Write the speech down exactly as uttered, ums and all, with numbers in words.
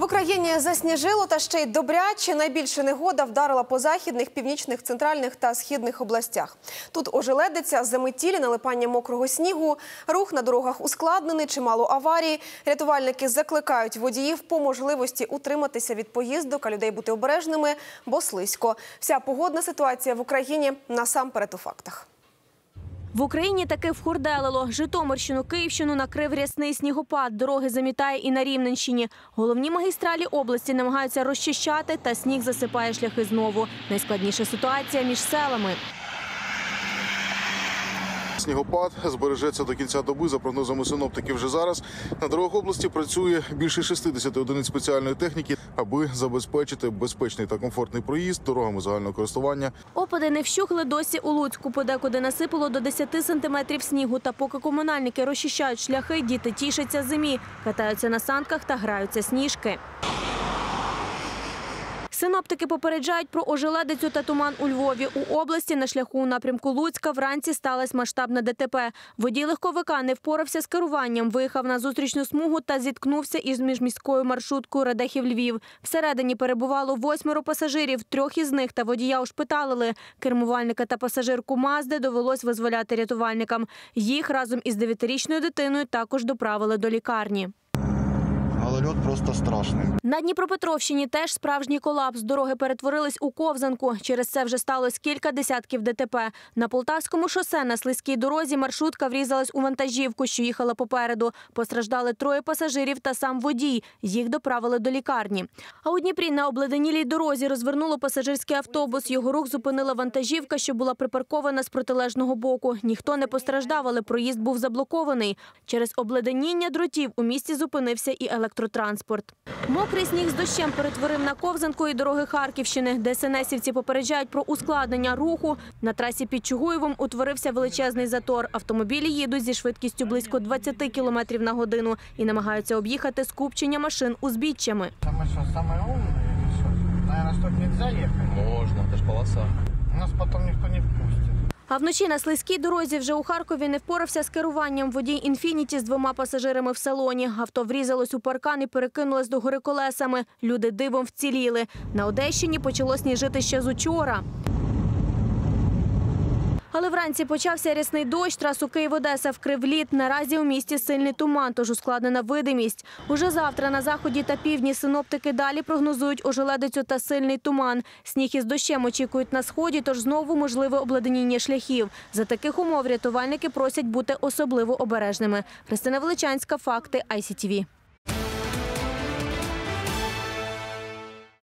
В Україні засніжило та ще й добряче. Найбільша негода вдарила по західних, північних, центральних та східних областях. Тут ожеледиця, заметілі, налипання мокрого снігу, рух на дорогах ускладнений, чимало аварій. Рятувальники закликають водіїв по можливості утриматися від поїздок, а людей бути обережними, бо слизько. Вся погодна ситуація в Україні насамперед у фактах. В Україні таки вхурделило. Житомирщину, Київщину накрив рясний снігопад. Дороги замітає і на Рівненщині. Головні магістралі області намагаються розчищати, та сніг засипає шляхи знову. Найскладніша ситуація між селами. Снігопад збережеться до кінця доби, за прогнозами синоптиків вже зараз. На дорогах області працює більше шістдесят одиниць спеціальної техніки, аби забезпечити безпечний та комфортний проїзд дорогами загального користування. Опади не вщухли досі у Луцьку. Подекуди насипало до десяти сантиметрів снігу. Та поки комунальники розчищають шляхи, діти тішаться зимі, катаються на санках та граються сніжки. Синоптики попереджають про ожеледицю та туман у Львові. У області на шляху у напрямку Луцька вранці сталося масштабне ДТП. Водій легковика не впорався з керуванням, виїхав на зустрічну смугу та зіткнувся із міжміською маршруткою Радехів-Львів. Всередині перебувало восьмеро пасажирів, трьох із них та водія ушпиталили. Кермувальника та пасажирку Мазди довелось визволяти рятувальникам. Їх разом із дев'ятирічною дитиною також доправили до лікарні. Але льод просто страшний. На Дніпропетровщині теж справжній колапс. Дороги перетворились у ковзанку. Через це вже сталося кілька десятків ДТП. На Полтавському шосе на слизькій дорозі маршрутка врізалась у вантажівку, що їхала попереду. Постраждали троє пасажирів та сам водій. Їх доправили до лікарні. А у Дніпрі на обледенілій дорозі розвернуло пасажирський автобус. Його рух зупинила вантажівка, що була припаркована з протилежного боку. Ніхто не постраждав, але проїзд був заблокований. Через обледеніння дротів у місті зупинився і електротранспорт. Мокрий сніг з дощем перетворив на ковзанку і дороги Харківщини. ДСНСівці попереджають про ускладнення руху. На трасі під Чугуєвом утворився величезний затор. Автомобілі їдуть зі швидкістю близько двадцяти кілометрів на годину і намагаються об'їхати скупчення машин узбіччями. Там що, саме умне чи що? Наверное, тут нельзя їхати? Можна, це ж полоса. Нас потім ніхто не впустить. А вночі на слизькій дорозі вже у Харкові не впорався з керуванням водій «Інфініті» з двома пасажирами в салоні. Авто врізалось у паркан і перекинулось догори колесами. Люди дивом вціліли. На Одещині почало сніжити ще з учора. Але вранці почався рясний дощ, трасу Київ-Одеса вкрив лід. Наразі у місті сильний туман, тож ускладнена видимість. Уже завтра на заході та півдні синоптики далі прогнозують ожеледицю та сильний туман. Сніг із дощем очікують на сході, тож знову можливе обледеніння шляхів. За таких умов рятувальники просять бути особливо обережними. Христина Величанська, факти, ай сі ті ві.